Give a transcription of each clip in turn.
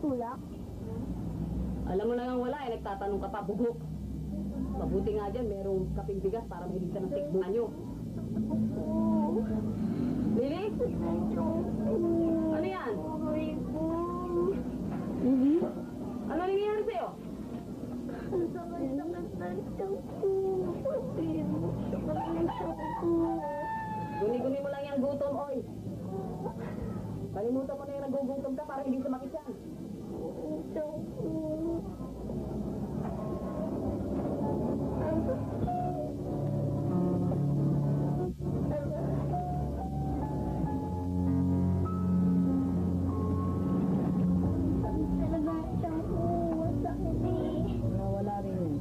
tulak? Alam mo na nga wala, nagtatanong ka pa, bugok. Mabuti nga dyan, merong kaping bigas para mailitan ng tikbuhan nyo. Lili? Ano yan? Lili? Ano nangyayari sa'yo? Ang sakit-sakit ng tiyan ko. Guni-guni mo lang yung gutom, oy. Kalimutan mo na yung nagugutom ka para hindi sumakit yan. Wala rin yun.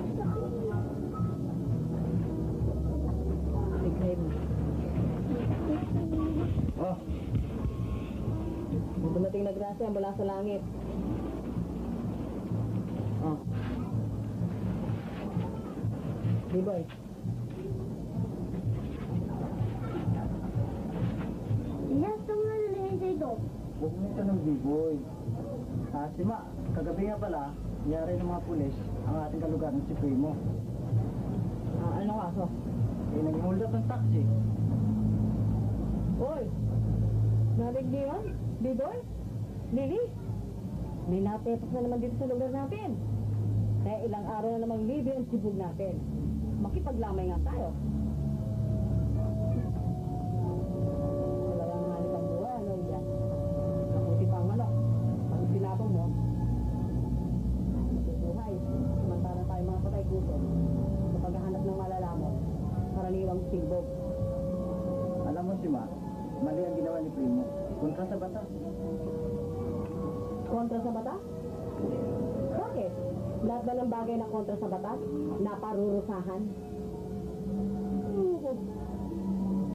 Oh. Dumating na grasya mula sa langit. Oh. B-boy. Elias, ito nga nalahin sa ito. Huwag mo ito ng B-boy. Si Ma, kagabi nga pala, nangyari ng mga pulis ang ating kalugaran si Primo. Ano kaso? Naging hold up ng taxi. Oy! Narinig niyo yun? B-boy? Lili? May natepas na naman dito sa lugar natin. Kaya ilang araw na namang libre ang sibog natin. Makipaglamay nga tayo. Dalawang halik ang buwan, ano yan? Nakuti pa ang manok. Pag sinabong mo, buhay. Samantala tayo mga patay gutom. Sa paghahanap ng malalamot, karaniwang sigbog. Alam mo si Ma, mali ang ginawa ni Primo. Kontra sa batas. Kontra sa batas? Bakit? Lahat ba ng bagay na kontra sa batas? Naparurusahan?